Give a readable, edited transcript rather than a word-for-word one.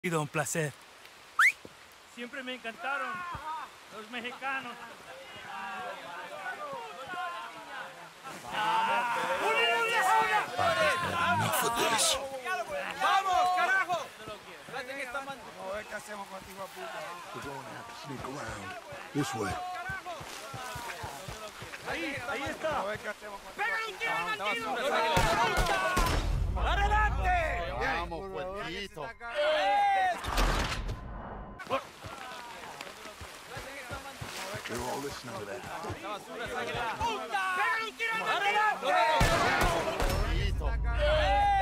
sido un placer. Siempre me encantaron los mexicanos. Enough of this. ¡Vamos, carajo! We're going to have to sneak around. This way. Ahí está. ¡Pégale un tiro al bandido! ¡Adelante! Vamos, puerquito. They're all listening to that. ¡Pégale un tiro al bandido! Puerquito.